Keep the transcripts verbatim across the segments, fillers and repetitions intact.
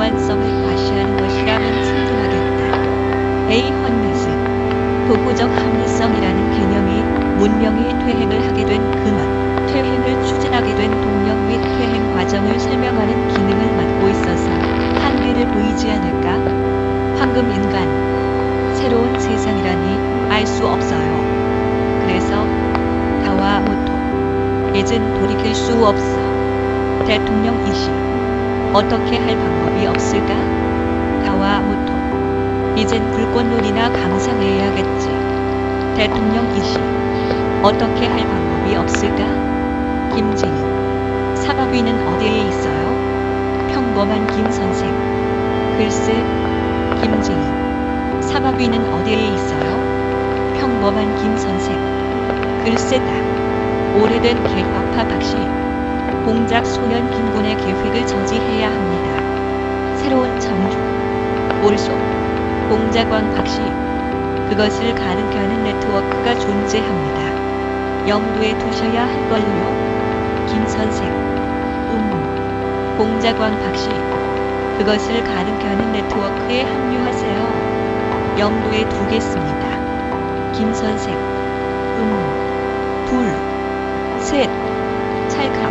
무한성을 과시하는 것이라면 충분하겠다. A. 헛넷은 도구적 합리성이라는 개념이 문명이 퇴행을 하게 된 근원, 퇴행을 추진하게 된 동력 및 퇴행 과정을 설명하는 기능을 맡고 있어서 한계를 보이지 않을까? 황금 인간, 새로운 세상이라니 알 수 없어요. 그래서 가와모토, 이젠 돌이킬 수 없어. 대통령이시, 어떻게 할 방법이 없을까? 가와모토, 이젠 불꽃놀이나 감상해야겠지. 대통령이시, 어떻게 할 방법이 없을까? 김진희, 사마귀는 어디에 있어요? 평범한 김 선생. 글쎄, 김진희, 사마귀는 어디에 있어요? 평범한 김 선생. 글쎄다. 오래된 개화파 박씨. 공작 소년 김군의 계획을 저지해야 합니다. 새로운 창조. 올소. 공작왕 박씨. 그것을 가능케 하는 네트워크가 존재합니다. 염두에 두셔야 할걸요. 김 선생. 음. 공작왕 박씨. 그것을 가능케 하는 네트워크에 합류하세요. 염두에 두겠습니다. 김 선생. 음. 둘. 셋. 찰칵.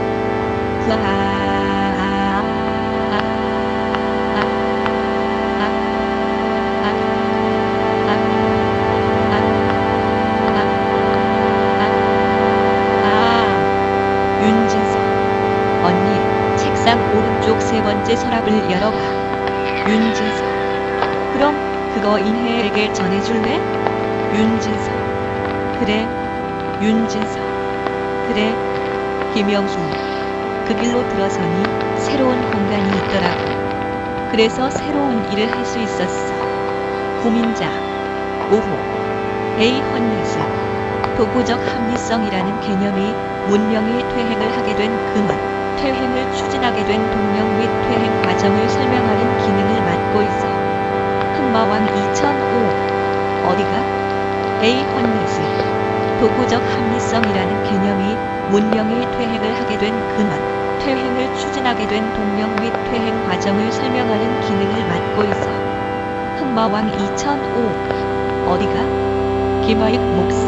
윤진서. 언니, 책상 오른쪽 세 번째 서랍을 열어봐. 윤진서. 그럼 그거 인혜에게 전해줄래? 윤진서. 그래. 윤진서. 그래. 김영수. 그 길로 들어서니 새로운 공간이 있더라고. 그래서 새로운 일을 할 수 있었어. 고민자. 오호. A. 헛넷은 도구적 합리성이라는 개념이 문명이 퇴행을 하게 된 근원, 퇴행을 추진하게 된 동력 및 퇴행 과정을 설명하는 기능을 맡고 있어. 흑마왕 이천오. 어디가? A. 헛넷은 도구적 합리성이라는 개념이 문명이 퇴행을 하게 된 근원, 퇴행을 추진하게 된 동력 및 퇴행 과정을 설명하는 기능을 맡고 있어. 흑마왕 이천오. 어디가? 김화익 목사.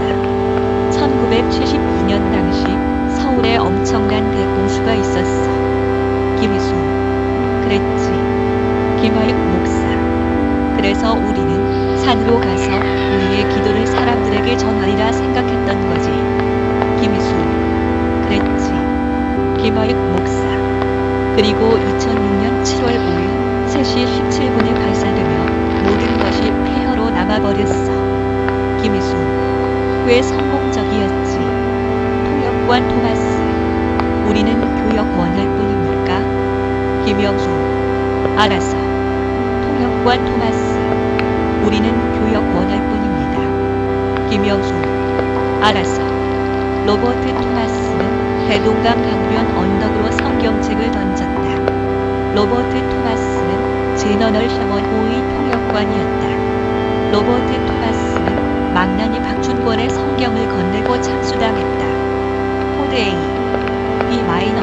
천구백칠십이 년 당시 서울에 엄청난 대공수가 있었어. 김희수. 그랬지. 김화익 목사. 그래서 우리는 산으로 가서 우리의 기도를 사람들에게 전하리라 생각했던 거지. 김희수. 그랬지. 김화익 목사. 그리고 이천육 년 칠월 오일 세 시 십칠 분에 발사되며 모든 것이 폐허로 남아버렸어. 김희수. 왜 성공적이었지? 통역관 토마스. 우리는 교역 원할 뿐입니까? 김영수. 알았어. 통역관 토마스. 우리는 교역 원할 뿐입니다. 김영수. 알았어. 로버트 토마스는 대동강 강변 언덕으로 성경책을 던졌다. 로버트 토마스는 제너럴 셔먼 오의 통역관이었다. 로버트 토마스는 망나니 박춘권의 성경을 건네고 참수당했다. 코드 A. B 마이너.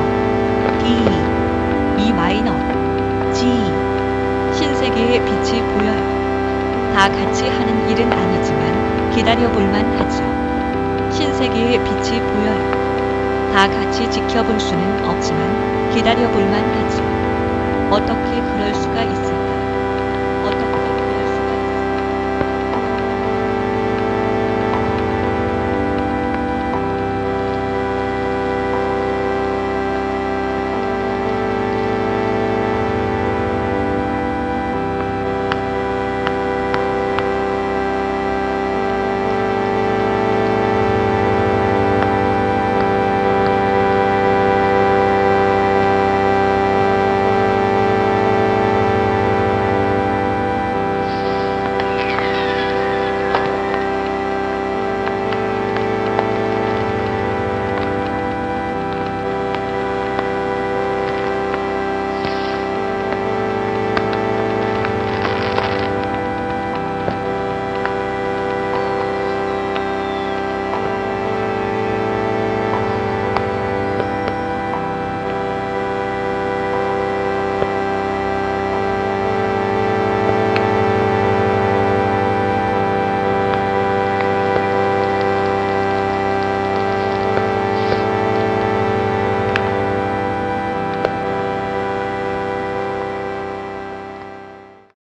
D. E 마이너. G. 신세계의 빛이 보여요. 다 같이 하는 일은 아니지만 기다려볼만 하죠. 신세계의 빛이 보여요. 다 같이 지켜볼 수는 없지만 기다려볼만 하죠. 어떻게